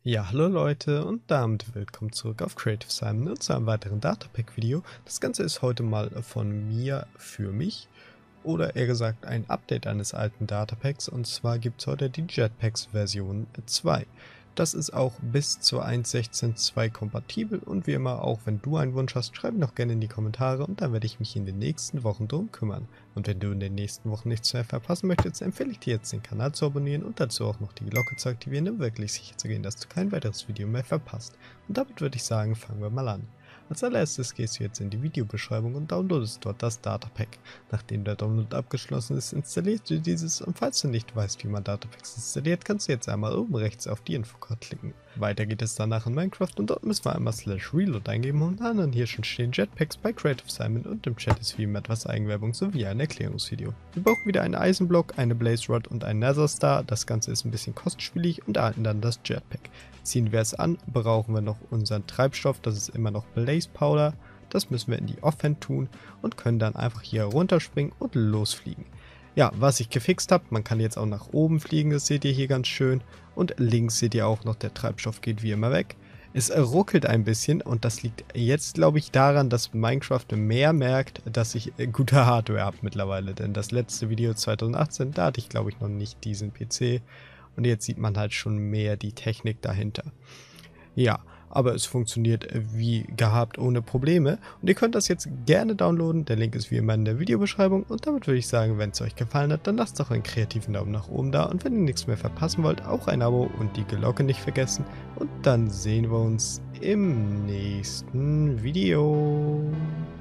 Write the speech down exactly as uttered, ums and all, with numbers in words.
Ja, hallo Leute und damit willkommen zurück auf Creative Simon und zu einem weiteren Datapack-Video. Das Ganze ist heute mal von mir für mich oder eher gesagt ein Update eines alten Datapacks, und zwar gibt es heute die Jetpacks Version zwei. Das ist auch bis zur eins Punkt sechzehn Punkt zwei kompatibel und wie immer, auch wenn du einen Wunsch hast, schreib ihn doch gerne in die Kommentare und dann werde ich mich in den nächsten Wochen drum kümmern. Und wenn du in den nächsten Wochen nichts mehr verpassen möchtest, empfehle ich dir jetzt den Kanal zu abonnieren und dazu auch noch die Glocke zu aktivieren, um wirklich sicher zu gehen, dass du kein weiteres Video mehr verpasst. Und damit würde ich sagen, fangen wir mal an. Als allererstes gehst du jetzt in die Videobeschreibung und downloadest dort das Datapack. Nachdem der Download abgeschlossen ist, installierst du dieses, und falls du nicht weißt, wie man Datapacks installiert, kannst du jetzt einmal oben rechts auf die Infocard klicken. Weiter geht es danach in Minecraft und dort müssen wir einmal slash reload eingeben und dann hier schon stehen Jetpacks bei Creative Simon und im Chat ist wie immer etwas Eigenwerbung sowie ein Erklärungsvideo. Wir brauchen wieder einen Eisenblock, eine Blaze Rod und einen Nether Star. Das Ganze ist ein bisschen kostspielig und erhalten dann das Jetpack. Ziehen wir es an, brauchen wir noch unseren Treibstoff, das ist immer noch Blaze Powder. Das müssen wir in die Offhand tun und können dann einfach hier runterspringen und losfliegen. Ja, was ich gefixt habe, man kann jetzt auch nach oben fliegen, das seht ihr hier ganz schön. Und links seht ihr auch noch, der Treibstoff geht wie immer weg. Es ruckelt ein bisschen und das liegt jetzt, glaube ich, daran, dass Minecraft mehr merkt, dass ich gute Hardware habe mittlerweile. Denn das letzte Video zwanzig achtzehn, da hatte ich, glaube ich, noch nicht diesen P C. Und jetzt sieht man halt schon mehr die Technik dahinter. Ja, aber es funktioniert wie gehabt ohne Probleme. Und ihr könnt das jetzt gerne downloaden. Der Link ist wie immer in der Videobeschreibung. Und damit würde ich sagen, wenn es euch gefallen hat, dann lasst doch einen kreativen Daumen nach oben da. Und wenn ihr nichts mehr verpassen wollt, auch ein Abo und die Glocke nicht vergessen. Und dann sehen wir uns im nächsten Video.